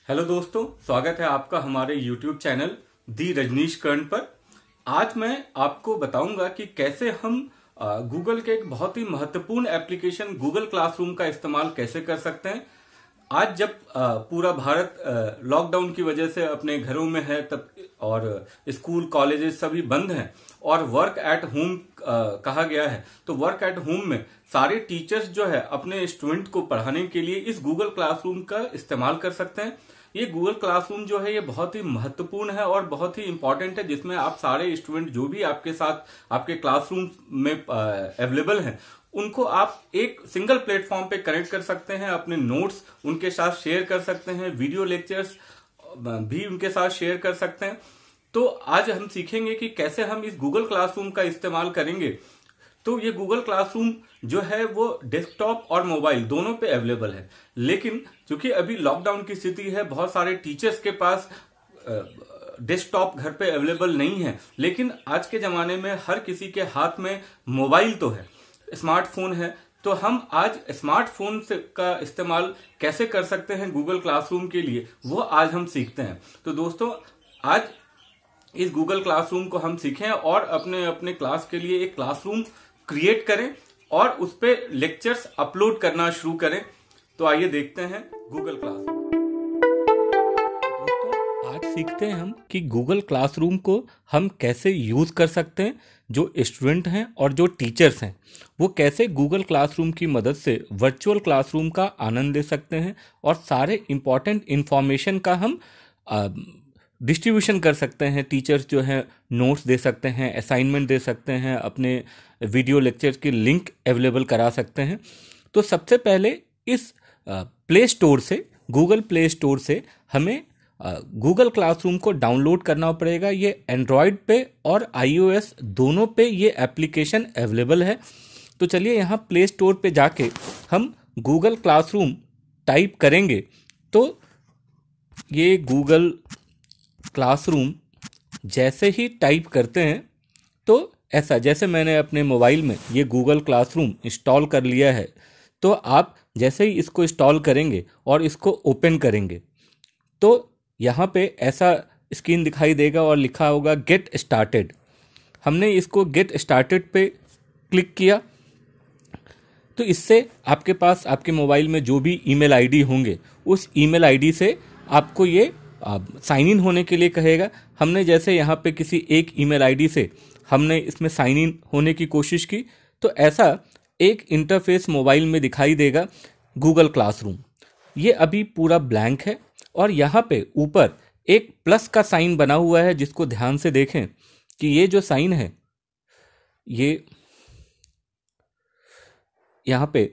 Hello दोस्तों, स्वागत है आपका हमारे YouTube channel the Rajneesh Karn पर। आज मैं आपको बताऊंगा कि कैसे हम गूगल के एक बहुत ही महत्वपूर्ण एप्लीकेशन गूगल क्लासरूम का इस्तेमाल कैसे कर सकते हैं। आज जब पूरा भारत लॉकडाउन की वजह से अपने घरों में है तब और स्कूल कॉलेजेस सभी बंद हैं और वर्क एट होम कहा गया है, तो वर्क एट होम में सारे टीचर्स जो है अपने स्टूडेंट को पढ़ाने के लिए इस गूगल क्लासरूम का इस्तेमाल कर सकते हैं। ये गूगल क्लासरूम जो है ये बहुत ही महत्वपूर्ण है और बहुत ही इंपॉर्टेंट है, जिसमें आप सारे स्टूडेंट जो भी आपके साथ आपके क्लासरूम में अवेलेबल हैं उनको आप एक सिंगल प्लेटफॉर्म पे कनेक्ट कर सकते हैं, अपने नोट्स उनके साथ शेयर कर सकते हैं, वीडियो लेक्चर्स भी उनके साथ शेयर कर सकते हैं। तो आज हम सीखेंगे कि कैसे हम इस गूगल क्लासरूम का इस्तेमाल करेंगे। तो ये गूगल क्लासरूम जो है वो डेस्कटॉप और मोबाइल दोनों पे अवेलेबल है, लेकिन क्योंकि अभी लॉकडाउन की स्थिति है, बहुत सारे टीचर्स के पास डेस्कटॉप घर पे अवेलेबल नहीं है। लेकिन आज के जमाने में हर किसी के हाथ में मोबाइल तो है, स्मार्टफोन है, तो हम आज स्मार्टफोन से का इस्तेमाल कैसे कर सकते हैं गूगल क्लासरूम के लिए, वो आज हम सीखते हैं। तो दोस्तों, आज इस गूगल क्लासरूम को हम सीखें और अपने अपने क्लास के लिए एक क्लासरूम क्रिएट करें और उस पर लेक्चर्स अपलोड करना शुरू करें। तो आइए देखते हैं गूगल क्लासरूम। दोस्तों, आज सीखते हैं हम कि गूगल क्लासरूम को हम कैसे यूज कर सकते हैं। जो स्टूडेंट हैं और जो टीचर्स हैं वो कैसे गूगल क्लासरूम की मदद से वर्चुअल क्लासरूम का आनंद दे सकते हैं और सारे इंपॉर्टेंट इंफॉर्मेशन का हम डिस्ट्रीब्यूशन कर सकते हैं। टीचर्स जो हैं नोट्स दे सकते हैं, असाइनमेंट दे सकते हैं, अपने वीडियो लेक्चर्स की लिंक अवेलेबल करा सकते हैं। तो सबसे पहले इस प्ले स्टोर से, गूगल प्ले स्टोर से हमें गूगल क्लासरूम को डाउनलोड करना पड़ेगा। ये एंड्रॉयड पे और iOS दोनों पे ये एप्लीकेशन अवेलेबल है। तो चलिए यहाँ प्ले स्टोर पे जाके हम गूगल क्लासरूम टाइप करेंगे तो ये गूगल क्लासरूम जैसे ही टाइप करते हैं तो ऐसा, जैसे मैंने अपने मोबाइल में ये गूगल क्लासरूम इंस्टॉल कर लिया है, तो आप जैसे ही इसको इंस्टॉल करेंगे और इसको ओपन करेंगे तो यहाँ पे ऐसा स्क्रीन दिखाई देगा और लिखा होगा गेट स्टार्टेड। हमने इसको गेट स्टार्टेड पे क्लिक किया तो इससे आपके पास आपके मोबाइल में जो भी ईमेल आईडी होंगे उस ईमेल आईडी से आपको ये साइन इन होने के लिए कहेगा। हमने जैसे यहाँ पे किसी एक ईमेल आईडी से हमने इसमें साइन इन होने की कोशिश की तो ऐसा एक इंटरफेस मोबाइल में दिखाई देगा गूगल क्लासरूम। ये अभी पूरा ब्लैंक है और यहाँ पे ऊपर एक प्लस का साइन बना हुआ है, जिसको ध्यान से देखें कि ये जो साइन है ये यहाँ पे,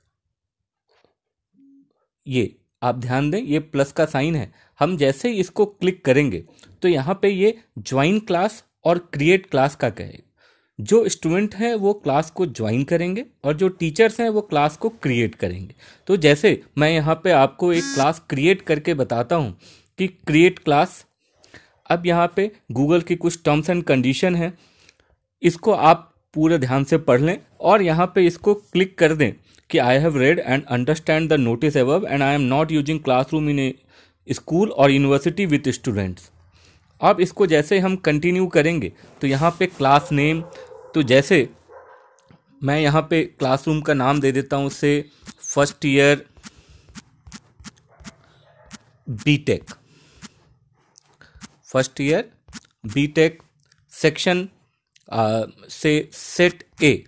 ये आप ध्यान दें, ये प्लस का साइन है। हम जैसे ही इसको क्लिक करेंगे तो यहाँ पे ये ज्वाइन क्लास और क्रिएट क्लास का कहेगा। जो स्टूडेंट हैं वो क्लास को ज्वाइन करेंगे और जो टीचर्स हैं वो क्लास को क्रिएट करेंगे। तो जैसे मैं यहाँ पे आपको एक क्लास क्रिएट करके बताता हूँ कि क्रिएट क्लास। अब यहाँ पे गूगल की कुछ टर्म्स एंड कंडीशन है, इसको आप पूरे ध्यान से पढ़ लें और यहाँ पे इसको क्लिक कर दें कि I have read and understand the notice above and I am not using classroom in a school और यूनिवर्सिटी विथ स्टूडेंट्स। अब इसको जैसे हम कंटिन्यू करेंगे तो यहाँ पे क्लास नेम, तो जैसे मैं यहाँ पे क्लासरूम का नाम दे देता हूँ से first year B Tech, first year B Tech section से सेट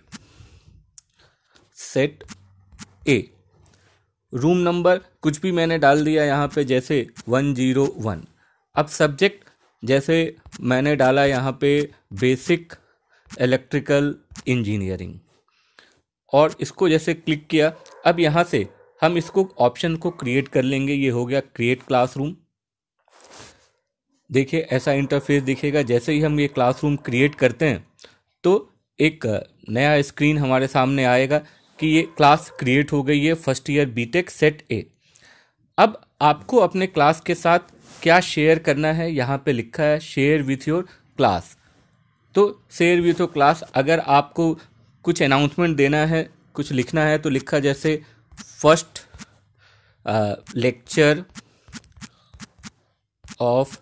ए, रूम नंबर कुछ भी मैंने डाल दिया यहाँ पे जैसे 101। अब सब्जेक्ट जैसे मैंने डाला यहाँ पे बेसिक इलेक्ट्रिकल इंजीनियरिंग और इसको जैसे क्लिक किया। अब यहाँ से हम इसको ऑप्शन को क्रिएट कर लेंगे। ये हो गया क्रिएट क्लासरूम। देखिए ऐसा इंटरफेस दिखेगा। जैसे ही हम ये क्लासरूम क्रिएट करते हैं तो एक नया स्क्रीन हमारे सामने आएगा कि ये क्लास क्रिएट हो गई है, first year B Tech set A. अब आपको अपने क्लास के साथ क्या शेयर करना है, यहाँ पे लिखा है शेयर विथ योर क्लास। तो शेयर विथ योर क्लास, अगर आपको कुछ अनाउंसमेंट देना है, कुछ लिखना है तो लिखा जैसे first lecture of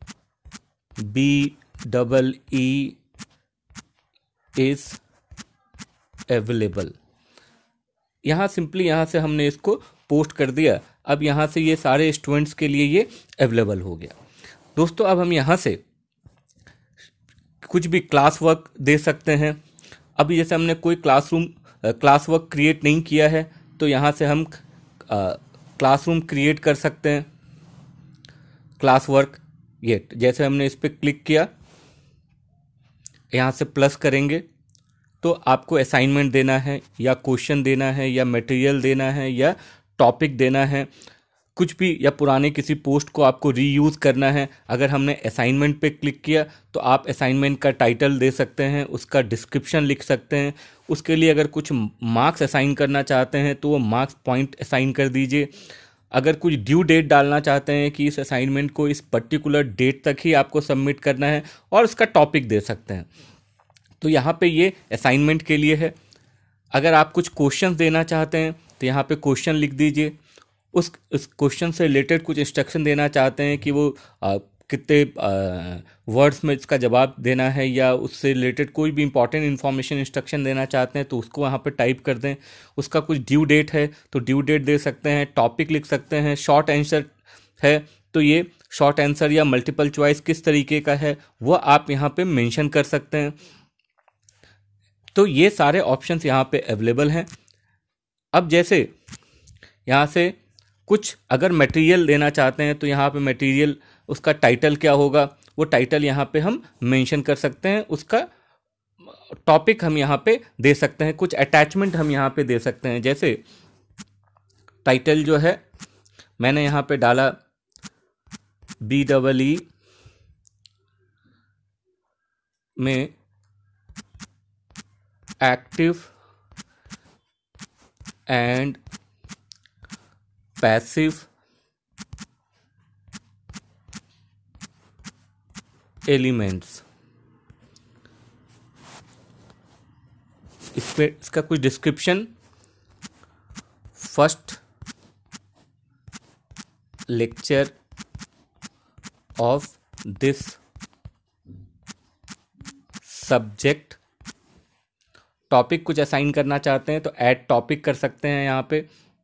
BEE is available. यहाँ सिंपली यहाँ से हमने इसको पोस्ट कर दिया। अब यहाँ से ये सारे स्टूडेंट्स के लिए ये अवेलेबल हो गया। दोस्तों अब हम यहाँ से कुछ भी क्लास वर्क दे सकते हैं। अभी जैसे हमने कोई क्लास वर्क क्रिएट नहीं किया है तो यहाँ से हम क्लासरूम क्रिएट कर सकते हैं। क्लास वर्क ये जैसे हमने इस पर क्लिक किया, यहाँ से प्लस करेंगे तो आपको असाइनमेंट देना है या क्वेश्चन देना है या मटेरियल देना है या टॉपिक देना है, कुछ भी, या पुराने किसी पोस्ट को आपको रीयूज़ करना है। अगर हमने असाइनमेंट पे क्लिक किया तो आप असाइनमेंट का टाइटल दे सकते हैं, उसका डिस्क्रिप्शन लिख सकते हैं। उसके लिए अगर कुछ मार्क्स असाइन करना चाहते हैं तो वो मार्क्स पॉइंट असाइन कर दीजिए। अगर कुछ ड्यू डेट डालना चाहते हैं कि इस असाइनमेंट को इस पर्टिकुलर डेट तक ही आपको सबमिट करना है, और उसका टॉपिक दे सकते हैं। तो यहाँ पे ये असाइनमेंट के लिए है। अगर आप कुछ क्वेश्चन देना चाहते हैं तो यहाँ पे क्वेश्चन लिख दीजिए। उस क्वेश्चन से रिलेटेड कुछ इंस्ट्रक्शन देना चाहते हैं कि वो कितने वर्ड्स में इसका जवाब देना है, या उससे रिलेटेड कोई भी इंपॉर्टेंट इन्फॉर्मेशन इंस्ट्रक्शन देना चाहते हैं तो उसको वहाँ पे टाइप कर दें। उसका कुछ ड्यू डेट है तो ड्यू डेट दे सकते हैं, टॉपिक लिख सकते हैं। शॉर्ट आंसर है तो ये शॉर्ट आंसर या मल्टीपल चॉइस किस तरीके का है वो आप यहाँ पे मेंशन कर सकते हैं। तो ये सारे ऑप्शंस यहाँ पे अवेलेबल हैं। अब जैसे यहाँ से कुछ अगर मटेरियल देना चाहते हैं तो यहाँ पे मटेरियल, उसका टाइटल क्या होगा वो टाइटल यहाँ पे हम मेंशन कर सकते हैं। उसका टॉपिक हम यहाँ पे दे सकते हैं। कुछ अटैचमेंट हम यहाँ पे दे सकते हैं। जैसे टाइटल जो है मैंने यहाँ पे डाला BEE में एक्टिव एंड पैसिव एलिमेंट्स। इस पे इसका कुछ description, first lecture of this subject. Topic कुछ असाइन करना चाहते हैं तो ऐड टॉपिक कर सकते हैं यहाँ पे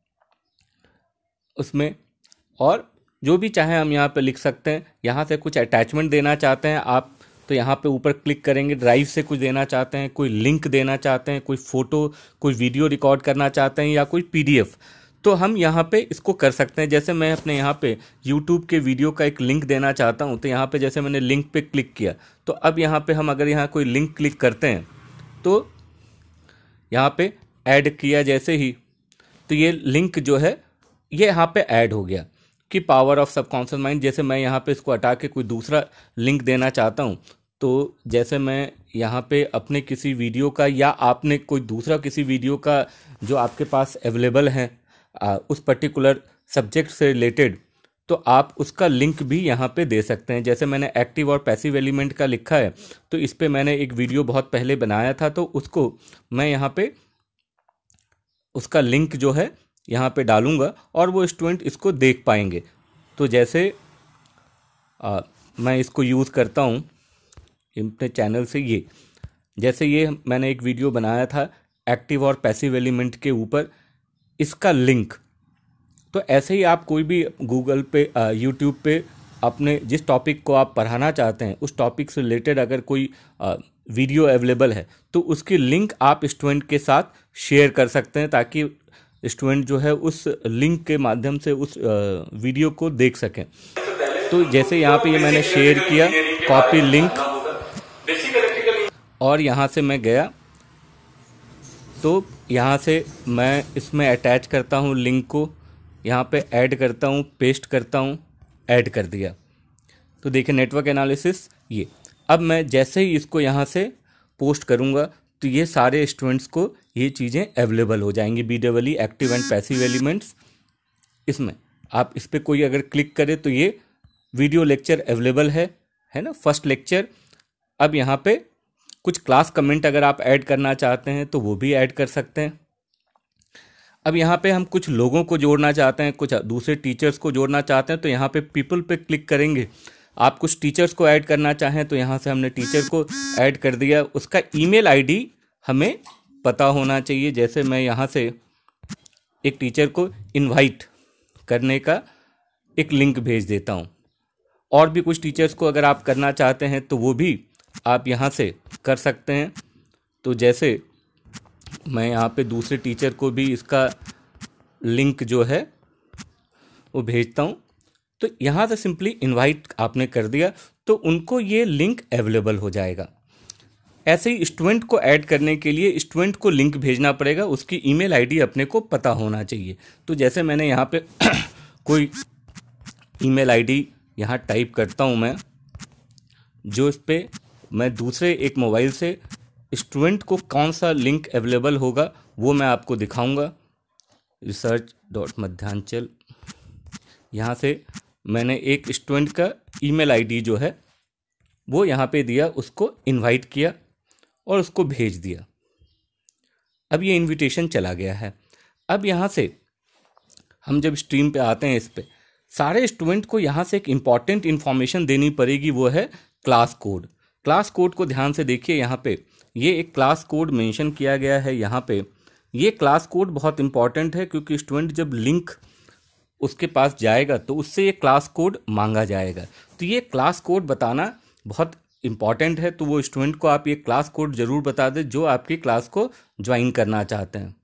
उसमें, और जो भी चाहे हम यहाँ पे लिख सकते हैं। यहाँ से कुछ अटैचमेंट देना चाहते हैं आप तो यहाँ पे ऊपर क्लिक करेंगे। ड्राइव से कुछ देना चाहते हैं, कोई लिंक देना चाहते हैं, कोई फोटो, कोई वीडियो रिकॉर्ड करना चाहते हैं या कोई PDF, तो हम यहाँ पे इसको कर सकते हैं। जैसे मैं अपने यहाँ पे YouTube के वीडियो का एक लिंक देना चाहता हूँ तो यहाँ पे जैसे मैंने लिंक पे क्लिक किया तो अब यहाँ पे हम अगर यहाँ कोई लिंक क्लिक करते हैं तो यहाँ पे ऐड किया जैसे ही तो ये लिंक जो है ये यहाँ पे ऐड हो गया कि पावर ऑफ सबकॉन्शियस माइंड। जैसे मैं यहाँ पे इसको हटा के कोई दूसरा लिंक देना चाहता हूँ तो जैसे मैं यहाँ पे अपने किसी वीडियो का या आपने कोई दूसरा किसी वीडियो का जो आपके पास अवेलेबल है उस पर्टिकुलर सब्जेक्ट से रिलेटेड, तो आप उसका लिंक भी यहाँ पे दे सकते हैं। जैसे मैंने एक्टिव और पैसिव एलिमेंट का लिखा है तो इस पे मैंने एक वीडियो बहुत पहले बनाया था तो उसको मैं यहाँ पे उसका लिंक जो है यहाँ पे डालूंगा और वो स्टूडेंट इसको देख पाएंगे। तो जैसे मैं इसको यूज़ करता हूँ अपने चैनल से, ये जैसे ये मैंने एक वीडियो बनाया था एक्टिव और पैसिव एलिमेंट के ऊपर, इसका लिंक। तो ऐसे ही आप कोई भी गूगल पे यूट्यूब पे अपने जिस टॉपिक को आप पढ़ाना चाहते हैं उस टॉपिक से रिलेटेड अगर कोई वीडियो अवेलेबल है तो उसकी लिंक आप स्टूडेंट के साथ शेयर कर सकते हैं ताकि स्टूडेंट जो है उस लिंक के माध्यम से उस वीडियो को देख सकें। तो जैसे यहाँ पे ये मैंने शेयर किया, कॉपी लिंक, और यहाँ से मैं गया तो यहाँ से मैं इसमें अटैच करता हूँ लिंक को, यहाँ पे ऐड करता हूँ, पेस्ट करता हूँ, ऐड कर दिया। तो देखिए नेटवर्क एनालिसिस ये। अब मैं जैसे ही इसको यहाँ से पोस्ट करूँगा तो ये सारे स्टूडेंट्स को ये चीज़ें अवेलेबल हो जाएंगी। BEE active and passive elements, इसमें आप इस पर कोई अगर क्लिक करें तो ये वीडियो लेक्चर अवेलेबल है ना, फर्स्ट लेक्चर। अब यहाँ पे कुछ क्लास कमेंट अगर आप ऐड करना चाहते हैं तो वो भी ऐड कर सकते हैं। अब यहाँ पे हम कुछ लोगों को जोड़ना चाहते हैं, कुछ दूसरे टीचर्स को जोड़ना चाहते हैं, तो यहाँ पे पीपल पे क्लिक करेंगे। आप कुछ टीचर्स को ऐड करना चाहें तो यहाँ से हमने टीचर को ऐड कर दिया। उसका ईमेल आईडी हमें पता होना चाहिए। जैसे मैं यहाँ से एक टीचर को इनवाइट करने का एक लिंक भेज देता हूँ। और भी कुछ टीचर्स को अगर आप करना चाहते हैं तो वो भी आप यहाँ से कर सकते हैं। तो जैसे मैं यहाँ पे दूसरे टीचर को भी इसका लिंक जो है वो भेजता हूँ। तो यहाँ से सिंपली इनवाइट आपने कर दिया तो उनको ये लिंक अवेलेबल हो जाएगा। ऐसे ही स्टूडेंट को ऐड करने के लिए स्टूडेंट को लिंक भेजना पड़ेगा, उसकी ईमेल आईडी अपने को पता होना चाहिए। तो जैसे मैंने यहाँ पे कोई ईमेल आईडी यहाँ टाइप करता हूँ मैं, जो इस पर मैं दूसरे एक मोबाइल से स्टूडेंट को कौन सा लिंक अवेलेबल होगा वो मैं आपको दिखाऊंगा। research.madhyanchal, यहाँ से मैंने एक स्टूडेंट का ईमेल आईडी जो है वो यहाँ पे दिया, उसको इनवाइट किया और उसको भेज दिया। अब ये इनविटेशन चला गया है। अब यहाँ से हम जब स्ट्रीम पे आते हैं, इस पे सारे स्टूडेंट को यहाँ से एक इम्पॉर्टेंट इन्फॉर्मेशन देनी पड़ेगी, वो है क्लास कोड। क्लास कोड को ध्यान से देखिए, यहाँ पे ये एक क्लास कोड मेंशन किया गया है। यहाँ पे ये क्लास कोड बहुत इंपॉर्टेंट है क्योंकि स्टूडेंट जब लिंक उसके पास जाएगा तो उससे ये क्लास कोड मांगा जाएगा। तो ये क्लास कोड बताना बहुत इम्पॉर्टेंट है। तो वो स्टूडेंट को आप ये क्लास कोड ज़रूर बता दें जो आपकी क्लास को ज्वाइन करना चाहते हैं।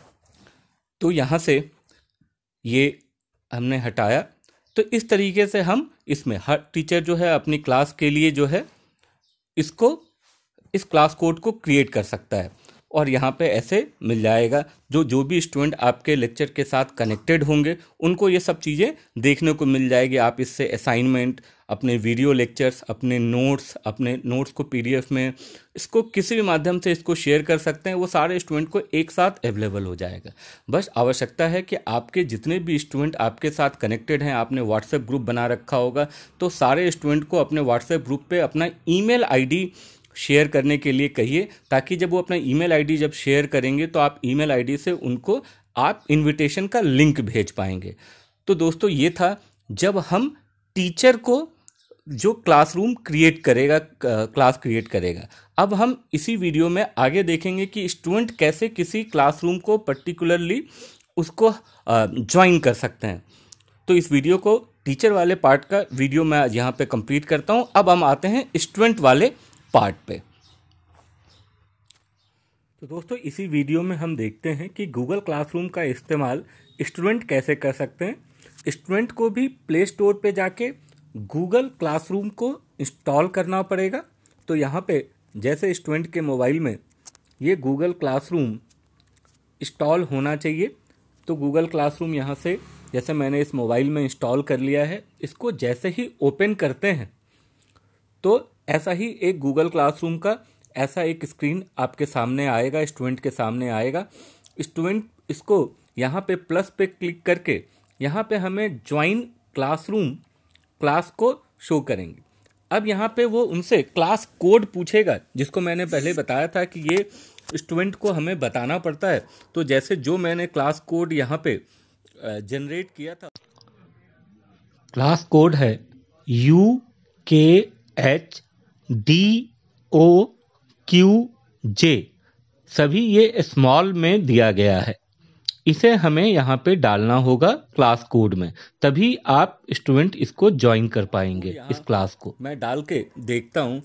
तो यहाँ से ये हमने हटाया। तो इस तरीके से हम इसमें हर टीचर जो है अपनी क्लास के लिए जो है इसको इस क्लास कोड को क्रिएट कर सकता है और यहाँ पे ऐसे मिल जाएगा। जो भी स्टूडेंट आपके लेक्चर के साथ कनेक्टेड होंगे उनको ये सब चीज़ें देखने को मिल जाएगी। आप इससे असाइनमेंट, अपने वीडियो लेक्चर्स, अपने नोट्स को पीडीएफ में इसको किसी भी माध्यम से इसको शेयर कर सकते हैं। वो सारे स्टूडेंट को एक साथ अवेलेबल हो जाएगा। बस आवश्यकता है कि आपके जितने भी स्टूडेंट आपके साथ कनेक्टेड हैं, आपने व्हाट्सएप ग्रुप बना रखा होगा, तो सारे स्टूडेंट को अपने व्हाट्सएप ग्रुप पे अपना ईमेल आईडी शेयर करने के लिए कहिए, ताकि जब वो अपना ईमेल आईडी जब शेयर करेंगे तो आप ईमेल आईडी से उनको आप इनविटेशन का लिंक भेज पाएंगे। तो दोस्तों ये था जब हम टीचर को जो क्लासरूम क्रिएट करेगा, क्लास क्रिएट करेगा। अब हम इसी वीडियो में आगे देखेंगे कि स्टूडेंट कैसे किसी क्लासरूम को पर्टिकुलरली उसको ज्वाइन कर सकते हैं। तो इस वीडियो को टीचर वाले पार्ट का वीडियो मैं यहाँ पे कंप्लीट करता हूँ। अब हम आते हैं स्टूडेंट वाले पार्ट पे। तो दोस्तों इसी वीडियो में हम देखते हैं कि गूगल क्लासरूम का इस्तेमाल स्टूडेंट कैसे कर सकते हैं। स्टूडेंट को भी प्ले स्टोर पे जाके गूगल क्लासरूम को इंस्टॉल करना पड़ेगा। तो यहाँ पे जैसे स्टूडेंट के मोबाइल में ये गूगल क्लासरूम इंस्टॉल होना चाहिए। तो गूगल क्लासरूम यहाँ से जैसे मैंने इस मोबाइल में इंस्टॉल कर लिया है, इसको जैसे ही ओपन करते हैं तो ऐसा ही एक गूगल क्लासरूम का ऐसा एक स्क्रीन आपके सामने आएगा, स्टूडेंट के सामने आएगा। स्टूडेंट इसको यहाँ पे प्लस पे क्लिक करके यहाँ पे हमें ज्वाइन क्लासरूम क्लास को शो करेंगे। अब यहाँ पे वो उनसे क्लास कोड पूछेगा, जिसको मैंने पहले बताया था कि ये स्टूडेंट को हमें बताना पड़ता है। तो जैसे जो मैंने क्लास कोड यहाँ पे जनरेट किया था, क्लास कोड है UKHDOQJ, सभी ये स्मॉल में दिया गया है। इसे हमें यहाँ पे डालना होगा क्लास कोड में, तभी आप स्टूडेंट इसको ज्वाइन कर पाएंगे। इस क्लास को मैं डाल के देखता हूँ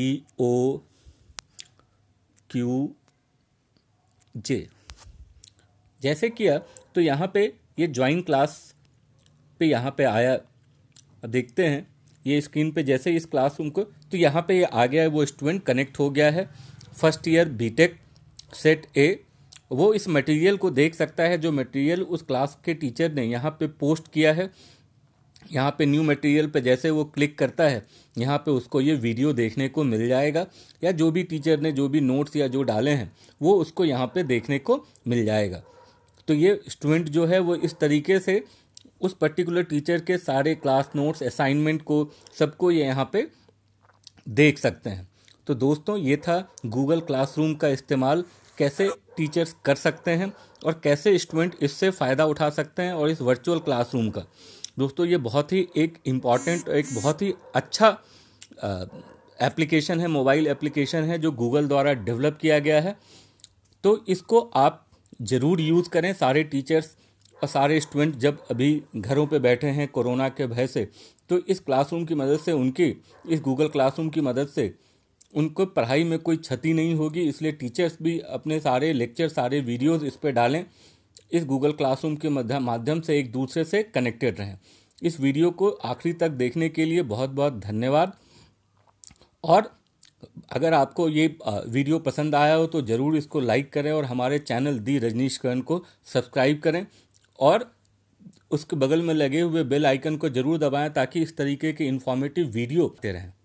DOQJ। जैसे किया तो यहाँ पे ये ज्वाइन क्लास पे यहाँ पे आया। अब देखते हैं ये स्क्रीन पे जैसे इस क्लासरूम को, तो यहाँ पे ये आ गया है, वो स्टूडेंट कनेक्ट हो गया है। First year B Tech set A, वो इस मटेरियल को देख सकता है जो मटेरियल उस क्लास के टीचर ने यहाँ पे पोस्ट किया है। यहाँ पे न्यू मटेरियल पे जैसे वो क्लिक करता है, यहाँ पे उसको ये वीडियो देखने को मिल जाएगा, या जो भी टीचर ने जो भी नोट्स या जो डाले हैं वो उसको यहाँ पे देखने को मिल जाएगा। तो ये स्टूडेंट जो है वो इस तरीके से उस पर्टिकुलर टीचर के सारे क्लास नोट्स, असाइनमेंट को सबको ये यहाँ पे देख सकते हैं। तो दोस्तों ये था गूगल क्लासरूम का इस्तेमाल कैसे टीचर्स कर सकते हैं और कैसे स्टूडेंट इससे फ़ायदा उठा सकते हैं और इस वर्चुअल क्लासरूम का। दोस्तों ये बहुत ही एक इम्पॉर्टेंट, एक बहुत ही अच्छा एप्लीकेशन है, मोबाइल एप्लीकेशन है जो गूगल द्वारा डेवलप किया गया है। तो इसको आप ज़रूर यूज़ करें। सारे टीचर्स और सारे स्टूडेंट जब अभी घरों पे बैठे हैं कोरोना के भय से, तो इस क्लासरूम की मदद से इस गूगल क्लासरूम की मदद से उनको पढ़ाई में कोई क्षति नहीं होगी। इसलिए टीचर्स भी अपने सारे लेक्चर, सारे वीडियोस इस पे डालें। इस गूगल क्लासरूम के माध्यम से एक दूसरे से कनेक्टेड रहें। इस वीडियो को आखिरी तक देखने के लिए बहुत बहुत धन्यवाद। और अगर आपको ये वीडियो पसंद आया हो तो ज़रूर इसको लाइक करें और हमारे चैनल दी रजनीशकरण को सब्सक्राइब करें और उसके बगल में लगे हुए बेल आइकन को ज़रूर दबाएं ताकि इस तरीके के इन्फॉर्मेटिव वीडियो आते रहें।